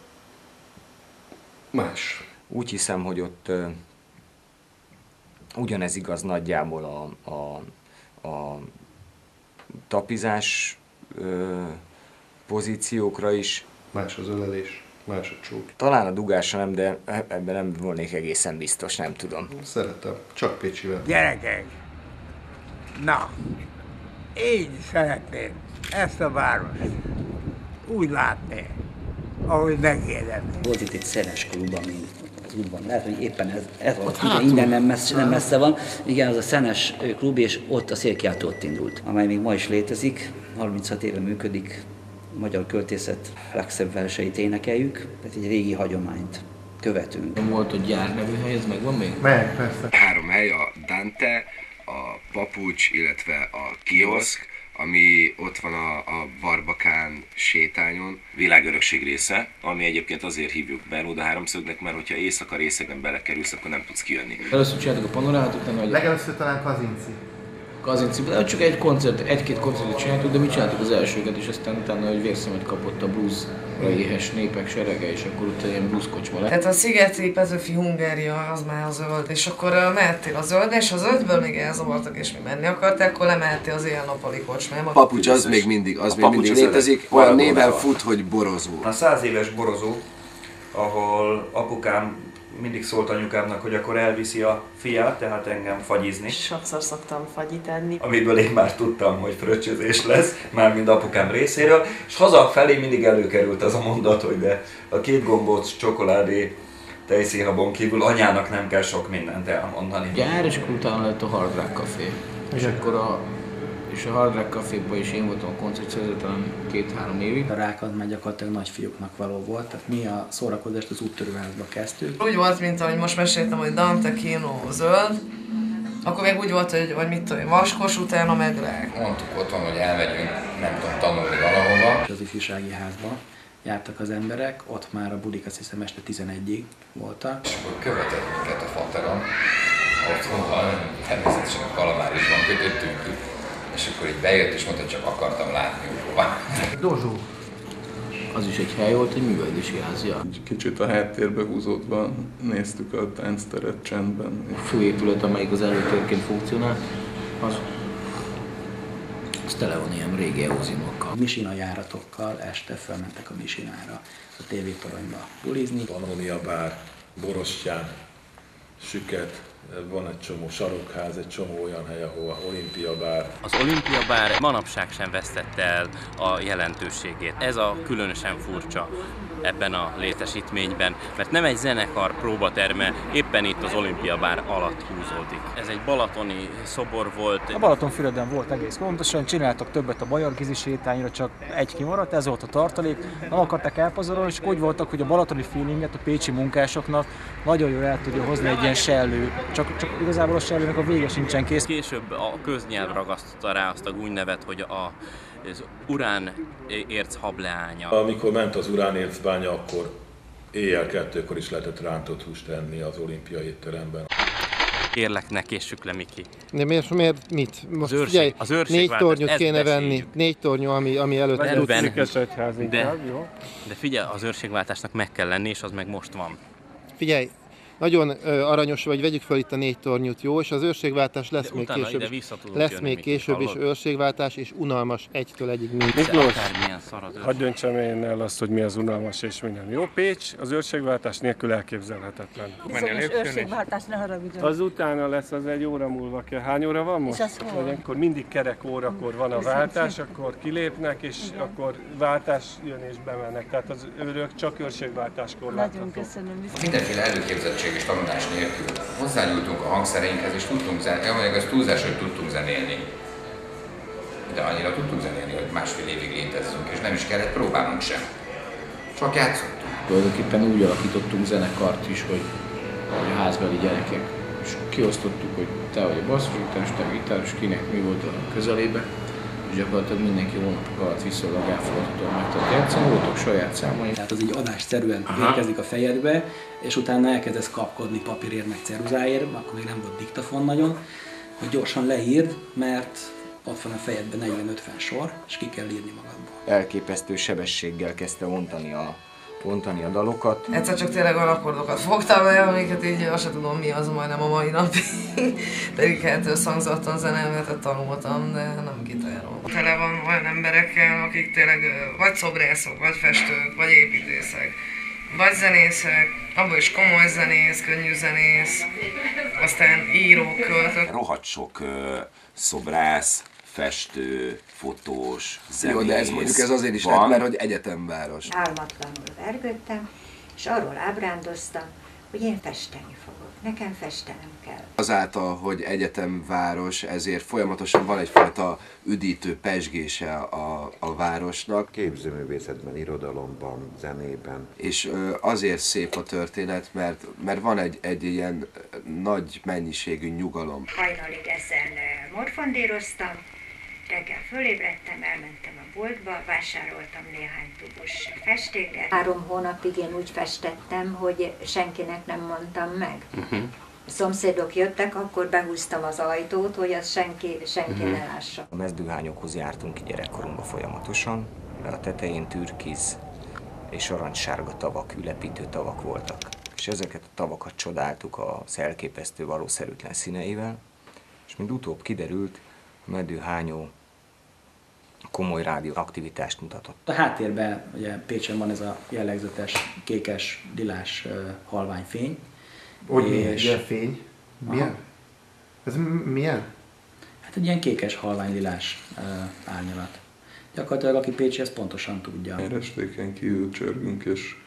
S19: Más.
S21: Úgy hiszem, hogy ott uh, ugyanez igaz nagyjából a, a, a tapizás uh, pozíciókra is.
S19: Más az ölelés. Másodcsók.
S21: Talán a dugásra nem, de ebben nem volnék egészen biztos, nem tudom.
S19: Szeretem, csak Pécsivel.
S24: Gyerekek! Na, én szeretném ezt a várost úgy látni, ahogy megérdemli.
S10: Volt itt egy szenes klub, ami az útban, lehet, hogy éppen ez, ez volt, hát, innen nem messze, nem messze van. Igen, az a szenes klub, és ott a Szélkiáltó ott indult, amely még ma is létezik, harminchat éve működik. A magyar költészet legszebb verseit énekeljük, tehát egy régi hagyományt követünk.
S6: Volt a Gyár nevű hely, ez megvan még?
S19: Meg, persze.
S3: Három hely, a Dante, a Papucs, illetve a Kioszk, ami ott van a, a Barbakán sétányon.
S13: Világörökség része, ami egyébként azért hívjuk Bermuda háromszögnek, mert hogyha éjszaka részegen belekerülsz, akkor nem tudsz kijönni.
S6: Először csináltuk a panorámát, utána hogy...
S19: Legelőször talán Kazinci.
S6: Kazinci, de csak egy koncert, egy-két koncertet csináltuk, de mi csináltuk az elsőket, és aztán utána, hogy vérszemet kapott a bluesra éhes népek serege, és akkor utána ilyen blues kocsma lett.
S9: Tehát a Szigeti Petőfi Hungária az már a zöld, és akkor mehettél a zöldbe, és a zöldből még elzavartak, és mi menni akartál, akkor lemehettél az éjjel-nappali kocsmába.
S3: Papucs az még mindig, az még mindig létezik, olyan néven fut, hogy Borozó.
S23: A száz éves Borozó, ahol apukám mindig szólt anyukámnak, hogy akkor elviszi a fiát, tehát engem fagyizni.
S11: Sokszor szoktam fagyit enni.
S23: Amiből én már tudtam, hogy fröccsözés lesz, mármint apukám részéről, és hazafelé mindig előkerült az a mondat, hogy de a két gombóc csokoládé tejszínhabon kívül anyának nem kell sok mindent elmondani.
S6: Gyár, és akkor utána lett a Hard Rock Café. És akkor a és a Hard Rock Caféban is én voltam a koncertszerző, talán két-három évig.
S22: A Rákad már gyakorlatilag nagyfiúknak való volt, tehát mi a szórakozást az úttörőházba kezdtük.
S9: Úgy volt, mint ahogy most meséltem, hogy Dante, Kino, zöld, akkor még úgy volt, hogy vagy mit tudom, vaskos, utána meg rák.
S14: Mondtuk otthon, hogy elmegyünk, nem tudom, tanulni valahova.
S22: Az ifjúsági házba jártak az emberek, ott már a budik azt hiszem este tizenegyig voltak.
S14: És akkor követett minket a fateron, otthonban, természetesen a Kalamárisban kötöttünk, és akkor így bejött és mondta, hogy csak akartam látni, hogy hova.
S22: Dozsó. Az is egy hely volt, egy művelődési házja.
S8: Kicsit a háttérbe húzódva néztük a táncteret csendben.
S22: A főépület, amelyik az előtérként funkcionál, az, az tele van ilyen régi euzinokkal. Misina járatokkal este felmentek a Misinára, a tévétoronyba bulizni.
S7: Pannonia bár, Borostyán, Süket, van egy csomó sarokház, egy csomó olyan hely, ahol Olimpia bár.
S2: Az Olimpia bár manapság sem vesztette el a jelentőségét. Ez a különösen furcsa ebben a létesítményben, mert nem egy zenekar próbaterme, éppen itt az Olimpia bár alatt húzódik. Ez egy balatoni szobor volt.
S18: A Balatonfüreden volt egész pontosan, csináltak többet a Bajargizi sétányra, csak egy kimaradt, ez volt a tartalék. Nem akarták elpazarolni, és úgy voltak, hogy a balatoni feelinget a pécsi munkásoknak nagyon jól el tudja hozni egy ilyen sellő. Csak, csak igazából a sellőnek a vége sincsen kész.
S2: Később a köznyelv ragasztotta rá azt a gúnynevet, hogy a az uránérc hableánya.
S7: Amikor ment az uránércbánya, akkor éjjel kettőkor is lehetett rántott húst enni az Olimpia étteremben.
S2: Kérlek, ne késsük le, Miki.
S1: De miért, miért mit? Most
S2: az őrség,
S1: figyelj,
S2: az őrség
S1: négy
S2: változás,
S1: tornyot kéne venni, négy tornyó, ami, ami előtt
S2: Rendben,
S4: tudsz.
S2: de, de figyelj, az őrségváltásnak meg kell lenni, és az meg most van.
S1: Figyelj, nagyon ö, aranyos vagy, vegyük fel itt a négy tornyot, jó? És az őrségváltás lesz
S2: de
S1: még
S2: utána
S1: később,
S2: ide vissza tudunk
S1: lesz
S2: jönni,
S1: még
S2: Miki,
S1: később is
S2: hallod?
S1: őrségváltás, és unalmas egytől egyig mindig.
S4: Miklós,
S2: szar az
S4: hadd döntsem én el azt, hogy mi az unalmas és mi nem. Jó, Pécs az őrségváltás nélkül elképzelhetetlen.
S12: Bizonyos őrségváltás, ne haragudjon.
S4: Az utána lesz, az egy óra múlva kell. Hány óra van most?
S12: És az hol?
S4: Akkor mindig kerek órakor van a váltás, akkor kilépnek, és igen, akkor váltás jön és bemennek. Tehát az őrök csak őrségváltáskor láthatók.
S12: Nagyon köszönöm.
S14: Mindenféle előképzettség és tanulás nélkül hozzányúltunk a hangszereinkhez, és tudtunk zenélni, ja, ez túlzás, hogy tudtunk zenélni. De annyira tudtunk zenélni, hogy másfél évig létezzünk, és nem is kellett próbálnunk sem. Csak játszottunk.
S22: Tulajdonképpen úgy alakítottunk zenekart is, hogy, hogy a házbeli gyerekek. És kiosztottuk, hogy te vagy a basszusgitáros, te a gitáros, kinek mi volt a közelébe. És gyakorlatilag mindenki hónapok alatt viszonylag elfogadhatóan meg tudott játszani, voltak saját számai. Tehát az így adásszerűen érkezik a fejedbe, és utána elkezdesz kapkodni papírért meg ceruzáért, akkor még nem volt diktafon nagyon, hogy gyorsan leírd, mert ott van a fejedben negyven-ötven sor, és ki kell írni magadból.
S21: Elképesztő sebességgel kezdte ontani a, ontani a dalokat.
S9: Egyszer csak tényleg olyan akkordokat fogtam el, amiket így azt sem tudom mi az majdnem a mai napig. Pedig hát összhangzottan zenélmetett tanultam, de nem gitáron. Tele van olyan emberekkel, akik tényleg vagy szobrászok, vagy festők, vagy építészek, vagy zenészek, abban is komoly zenész, könnyű zenész, aztán írók, költők.
S13: Rohadt sok uh, szobrász, festő, fotós, zenész.
S3: Jó, de ez mondjuk ez azért is
S13: van.
S3: lehet, mert hogy egyetemváros.
S15: Álmatlanul vergődtem, és arról ábrándoztam, hogy én festeni fogok. Nekem festenem kell.
S3: Azáltal, hogy egyetemváros, ezért folyamatosan van egyfajta üdítő pezsgése a, a városnak.
S5: Képzőművészetben, irodalomban, zenében.
S3: És ö, azért szép a történet, mert, mert van egy, egy ilyen nagy mennyiségű nyugalom.
S15: Hajnalig ezen morfondíroztam, reggel fölébredtem, elmentem a boltba, vásároltam néhány tubos festéket. Három hónapig én úgy festettem, hogy senkinek nem mondtam meg. Uh-huh. A szomszédok jöttek, akkor behúztam az ajtót, hogy azt senki, senki uh-huh. ne lássa.
S21: A mezőhányokhoz jártunk gyerekkorunkban folyamatosan, a tetején türkiz és aranysárga tavak, ülepítő tavak voltak. És ezeket a tavakat csodáltuk az elképesztő valószerűtlen színeivel, és mint utóbb kiderült, a medőhányó komoly rádióaktivitást mutatott.
S22: A háttérben ugye Pécsen van ez a jellegzetes kékes, lilás uh, halványfény.
S1: Hogy és... milyen fény? Milyen? Aha. Ez milyen?
S22: Hát egy ilyen kékes, halvány-lilás uh, árnyalat. Gyakorlatilag aki pécsi, ezt pontosan tudja.
S8: Estéken kívül csörgünk és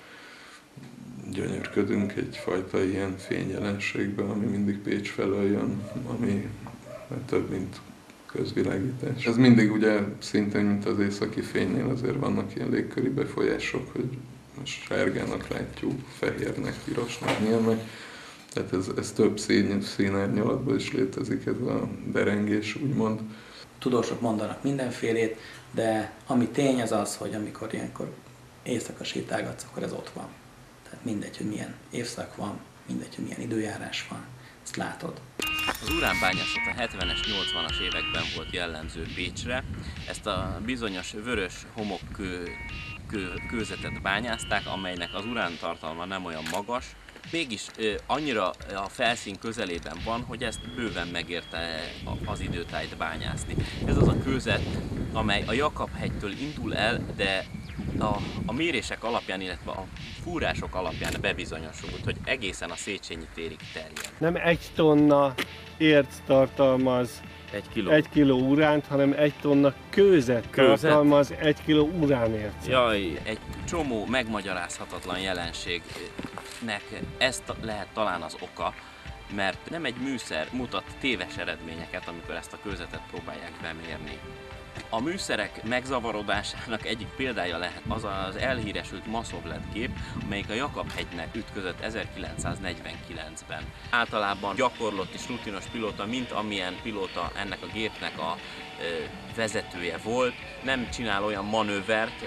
S8: gyönyörködünk egyfajta ilyen fényjelenségben, ami mindig Pécs felől jön, ami több, mint közvilágítás. Ez mindig ugye szintén, mint az északi fénynél, azért vannak ilyen légköri befolyások, hogy most sárgának látjuk, fehérnek, pirosnak, milyennek. Tehát ez, ez több szín, színárnyalatban is létezik, ez a derengés, úgymond.
S22: Tudósok mondanak mindenfélét, de ami tény az az, hogy amikor ilyenkor éjszaka sétálgatsz, akkor ez ott van. Tehát mindegy, hogy milyen évszak van, mindegy, hogy milyen időjárás van, ezt látod.
S2: Az uránbányászat a hetvenes, nyolcvanas években volt jellemző Pécsre. Ezt a bizonyos vörös homokkő kő, kőzetet bányázták, amelynek az urántartalma nem olyan magas. Mégis ö, annyira a felszín közelében van, hogy ezt bőven megérte az időtájt bányászni. Ez az a kőzet, amely a Jakab-hegytől indul el, de a, a mérések alapján, illetve a fúrások alapján bebizonyosult, hogy egészen a Széchenyi térig terjed.
S4: Nem egy tonna érc tartalmaz
S2: egy kiló,
S4: egy kiló uránt, hanem egy tonna kőzet, kőzet? tartalmaz egy kiló uránércet.
S2: Jaj, egy csomó megmagyarázhatatlan jelenségnek ez lehet talán az oka, mert nem egy műszer mutat téves eredményeket, amikor ezt a kőzetet próbálják bemérni. A műszerek megzavarodásának egyik példája lehet az az elhíresült Maszovlet gép, amelyik a Jakab-hegynek ütközött ezerkilencszáznegyvenkilencben. Általában gyakorlott és rutinos pilóta, mint amilyen pilóta ennek a gépnek a ö, vezetője volt, nem csinál olyan manővert, ö,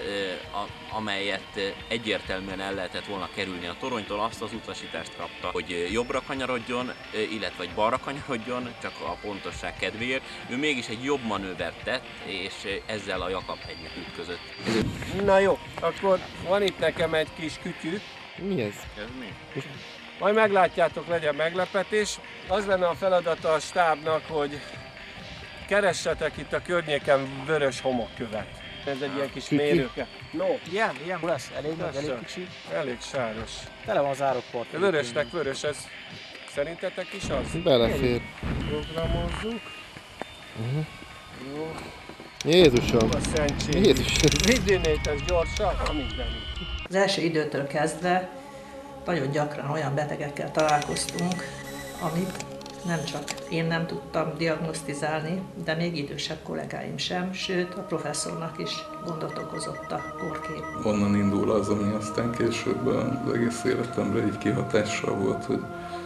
S2: a, amelyet egyértelműen el lehetett volna kerülni a toronytól. Azt az utasítást kapta, hogy jobbra kanyarodjon, ö, illetve hogy balra kanyarodjon, csak a pontosság kedvéért. Ő mégis egy jobb manővert tett, és ezzel a Jakab-hegynek ütközött.
S4: Na jó, akkor van itt nekem egy kis kütyű.
S1: Mi ez?
S2: Ez mi?
S4: Majd meglátjátok, legyen meglepetés. Az lenne a feladata a stábnak, hogy keressetek itt a környéken vörös homokkövet. Ez egy ilyen kis mérőke. No.
S18: Ilyen, ilyen lesz, elég nagy, elég kicsi.
S4: Elég sáros.
S18: Tele van záróport.
S4: Vörösnek vörös, ez szerintetek is az?
S1: Belefér.
S4: Programozzuk.
S1: Uh-huh. Jó. Jézusom! Jézusom!
S4: Viddénét ez gyorsan, a mindenit.
S16: Az első időtől kezdve nagyon gyakran olyan betegekkel találkoztunk, amit nem csak én nem tudtam diagnosztizálni, de még idősebb kollégáim sem, sőt a professzornak is gondot okozott a kórkép.
S8: Onnan indul az, ami aztán később az egész életemre így kihatással volt, hogy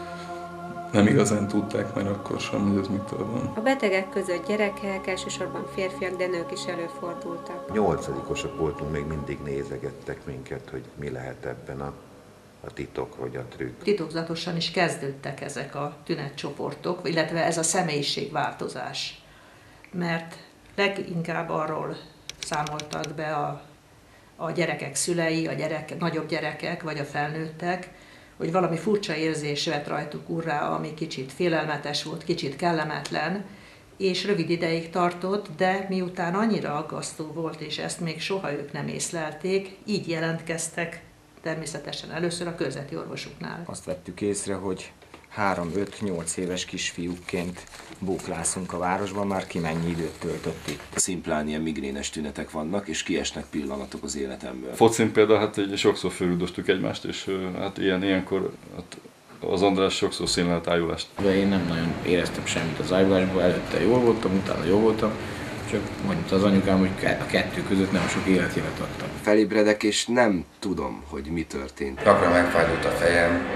S8: nem igazán tudták már akkor sem, hogy ez mitől van.
S17: A betegek között gyerekek, elsősorban férfiak, de nők is előfordultak.
S5: Nyolcadikosok voltunk, még mindig nézegettek minket, hogy mi lehet ebben a, a titok vagy a trükk.
S16: Titokzatosan is kezdődtek ezek a tünetcsoportok, illetve ez a személyiségváltozás. Mert leginkább arról számoltak be a, a gyerekek szülei, a gyerek, nagyobb gyerekek vagy a felnőttek, hogy valami furcsa érzés vett rajtuk urrá, ami kicsit félelmetes volt, kicsit kellemetlen, és rövid ideig tartott, de miután annyira aggasztó volt, és ezt még soha ők nem észlelték, így jelentkeztek természetesen először a körzeti orvosuknál.
S21: Azt vettük észre, hogy három-öt-nyolc éves kisfiúkként bóklászunk a városban, már ki mennyi időt töltött itt.
S13: Szimplán ilyen migrénes tünetek vannak, és kiesnek pillanatok az életemből.
S20: Focin például hát egy, sokszor fölüldöztük egymást, és hát ilyen, ilyenkor hát az András sokszor színlelt ájulást.
S22: De én nem nagyon éreztem semmit az ájulásból, előtte jól voltam, utána jól voltam, csak mondta az anyukám, hogy a kettő között nem sok életjelet adtam.
S3: Felébredek, és nem tudom, hogy mi történt.
S14: Gyakran megfájdult a fejem,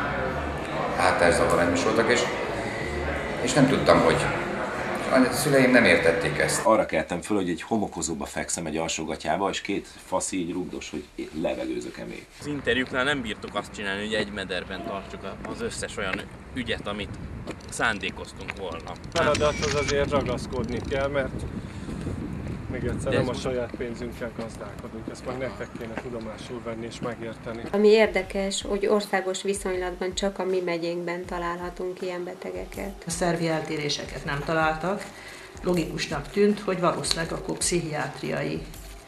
S14: hátászavaraim is voltak, és, és nem tudtam, hogy a szüleim nem értették ezt.
S13: Arra keltem föl, hogy egy homokozóba fekszem egy alsógatyába, és két fasz így rugdos, hogy levegőzök-e még.
S2: Az interjúknál nem bírtuk azt csinálni, hogy egy mederben tartsuk az összes olyan ügyet, amit szándékoztunk volna.
S4: Feladathoz azért ragaszkodni kell, mert még egyszer nem a saját pénzünkkel gazdálkodunk, ezt meg nektek kéne tudomásul venni és megérteni.
S17: Ami érdekes, hogy országos viszonylatban csak a mi megyénkben találhatunk ilyen betegeket.
S16: A szervi eltéréseket nem találtak. Logikusnak tűnt, hogy valószínűleg akkor pszichiátriai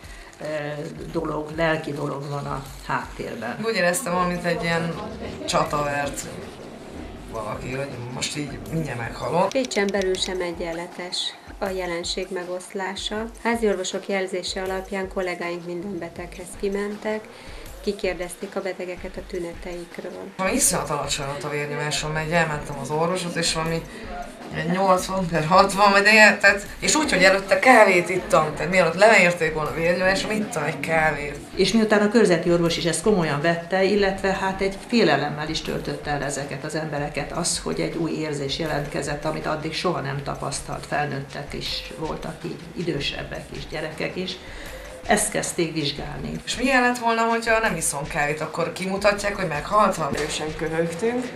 S16: dolog, lelki dolog van a háttérben.
S9: Úgy éreztem, amit egy ilyen csatavert valaki, hogy most így mindjárt meghalok.
S17: Pécsen belül sem egyenletes a jelenség megoszlása. Háziorvosok jelzése alapján kollégáink minden beteghez kimentek, kikérdezték a betegeket a tüneteikről.
S9: Valami iszonyat alacsony volt a vérnyomásom, mert elmentem az orvosot, és valami nyolcvan per hatvan, vagy ilyen, tehát, és úgy, hogy előtte kávét ittam, tehát mielőtt leérték volna a vérnyomásom, ittam egy kávét.
S16: És miután a körzeti orvos is ezt komolyan vette, illetve hát egy félelemmel is töltötte el ezeket az embereket, az, hogy egy új érzés jelentkezett, amit addig soha nem tapasztalt, felnőttek is voltak így, idősebbek is, gyerekek is, ezt kezdték vizsgálni.
S9: És milyen lett volna, hogyha nem iszom kávét, akkor kimutatják, hogy meghaltam?
S10: Erősen köhögtünk,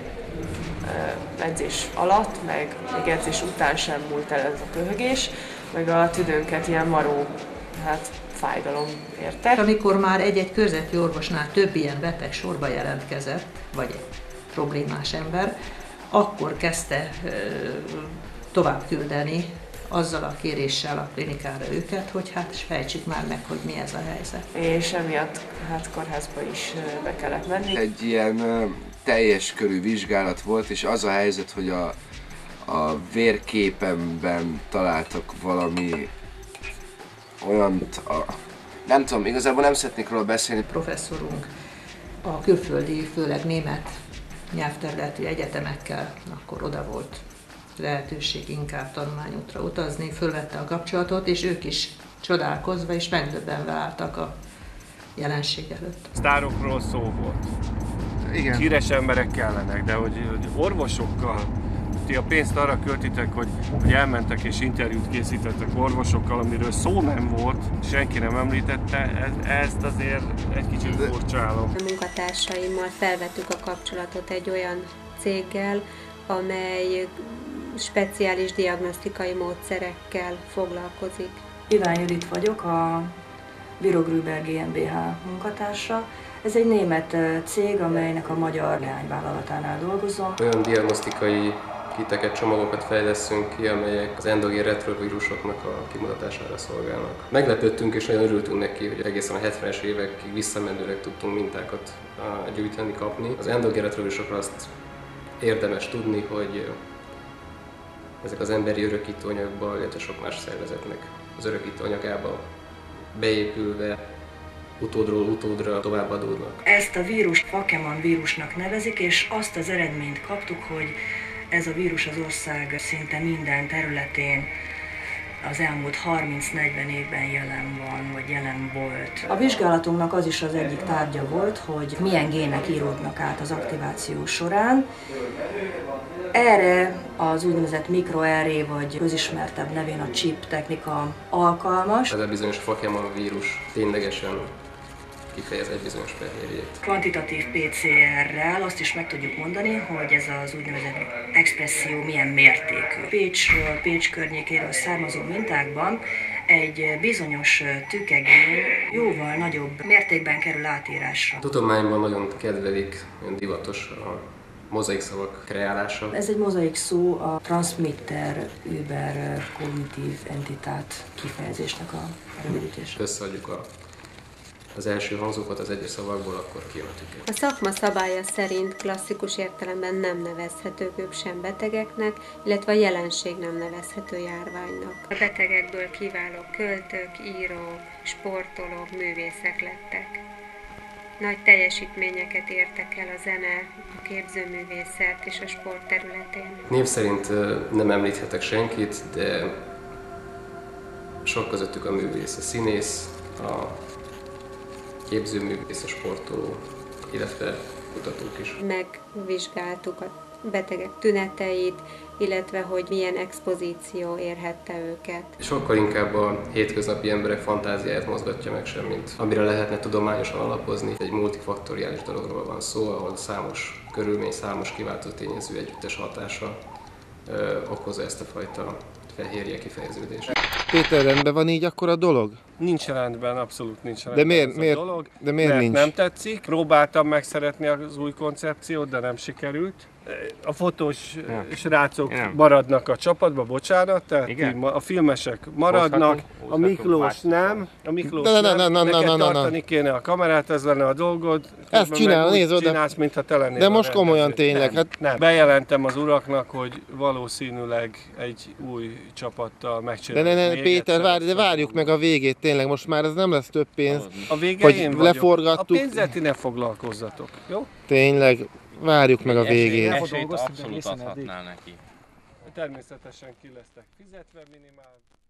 S10: edzés alatt, meg még edzés után sem múlt el ez a köhögés, meg a tüdőnket ilyen maró, hát fájdalom érte.
S16: Amikor már egy-egy körzeti orvosnál több ilyen beteg sorba jelentkezett, vagy egy problémás ember, akkor kezdte tovább küldeni azzal a kéréssel a klinikára őket, hogy hát fejtsük már meg, hogy mi ez a helyzet.
S10: És emiatt hát kórházba is be kellett menni.
S3: Egy ilyen uh, teljes körű vizsgálat volt, és az a helyzet, hogy a, a vérképemben találtak valami olyant, a, nem tudom, igazából nem szeretnék róla beszélni.
S16: Professzorunk a külföldi, főleg német nyelvterületű egyetemekkel, akkor oda volt lehetőség inkább tanulmányútra utazni, fölvette a kapcsolatot, és ők is csodálkozva és megdöbbenve álltak a jelenség előtt.
S4: Sztárokról szó volt.
S1: Igen.
S4: Híres emberek kellenek, de hogy, hogy orvosokkal, ti a pénzt arra költitek, hogy, hogy elmentek és interjút készítettek orvosokkal, amiről szó nem volt, senki nem említette, ez, ezt azért egy kicsit furcsálom.
S17: A munkatársaimmal felvettük a kapcsolatot egy olyan céggel, amely speciális diagnosztikai módszerekkel foglalkozik.
S11: Iván Judit vagyok, a Biro Grüber GmbH munkatársa. Ez egy német cég, amelynek a magyar leányvállalatánál dolgozom.
S19: Olyan diagnosztikai kiteket, csomagokat fejlesztünk ki, amelyek az endogén retrovírusoknak a kimutatására szolgálnak. Meglepődtünk és nagyon örültünk neki, hogy egészen a hetvenes évekig visszamenőleg tudtunk mintákat gyűjteni, kapni. Az endogén retrovírusokra azt érdemes tudni, hogy ezek az emberi örökítőanyagba, illetve sok más szervezetnek az örökítőanyagába beépülve utódról utódra továbbadódnak.
S11: Ezt a vírust Fakeman vírusnak nevezik, és azt az eredményt kaptuk, hogy ez a vírus az ország szinte minden területén az elmúlt harminc-negyven évben jelen van, vagy jelen volt. A vizsgálatunknak az is az egyik tárgya volt, hogy milyen gének íródnak át az aktiváció során. Erre az úgynevezett mikroerre, vagy közismertebb nevén a chip technika alkalmas.
S19: Ez a bizonyos Fakeman vírus ténylegesen kifejez egy bizonyos fehérjét.
S11: Kvantitatív pé cé errel azt is meg tudjuk mondani, hogy ez az úgynevezett expresszió milyen mértékű. Pécsről, Pécs környékéről származó mintákban egy bizonyos tükegén jóval nagyobb mértékben kerül átírásra.
S19: A tudományban nagyon kedvelik, nagyon divatos a mozaik szavak kreálása.
S11: Ez egy mozaik szó, a transmitter über kognitív entitát kifejezésnek a rövidítése.
S19: Összeadjuk a az első hangzókat az egyes szavakból, akkor kijön a tükör.
S17: A szakma szabálya szerint klasszikus értelemben nem nevezhető gőg sem betegeknek, illetve a jelenség nem nevezhető járványnak. A betegekből kiváló költők, írók, sportolók, művészek lettek. Nagy teljesítményeket értek el a zene, a képzőművészet és a sport területén.
S19: Név szerint nem említhetek senkit, de sok közöttük a művész, a színész, a képzőművész, a sportoló, illetve kutatók is.
S17: Megvizsgáltuk a betegek tüneteit, illetve hogy milyen expozíció érhette őket.
S19: Sokkal inkább a hétköznapi emberek fantáziáját mozgatja meg sem, mint amire lehetne tudományosan alapozni. Egy multifaktoriális dologról van szó, ahol számos körülmény, számos kiváltó tényező együttes hatása ö, okozza ezt a fajta fehérje kifejeződést.
S1: Péter, rendben van így akkor a dolog?
S4: Nincs rendben, abszolút nincs rendben.
S1: De miért,
S4: ez a
S1: miért,
S4: dolog,
S1: de miért
S4: mert
S1: nincs?
S4: nem tetszik. Próbáltam megszeretni az új koncepciót, de nem sikerült. A fotós
S1: ja.
S4: srácok
S1: ja.
S4: maradnak a csapatba, bocsánat, tehát
S1: Igen?
S4: a filmesek maradnak, hozhatunk, a Miklós nem, a Miklós
S1: ne, ne, ne,
S4: nem,
S1: ne,
S4: neked
S1: ne, ne, ne.
S4: tartani kéne a kamerát, ez lenne a dolgod.
S1: Ezt csinál, nézd oda.
S4: Csinálsz, mintha te lennél.
S1: De most komolyan tényleg.
S4: Nem, hát... nem. Bejelentem az uraknak, hogy valószínűleg egy új csapattal megcsináljuk.
S1: De ne, ne, Péter, várj, de várjuk meg a végét, tényleg, most már ez nem lesz több pénz,
S4: a vége
S1: hogy
S4: én
S1: leforgattuk.
S4: A pénzzel ti ne foglalkozzatok, jó?
S1: Tényleg, várjuk meg a végét.
S2: Esélyt abszolút adhatnál neki.
S4: Természetesen ki lesztek fizetve minimál.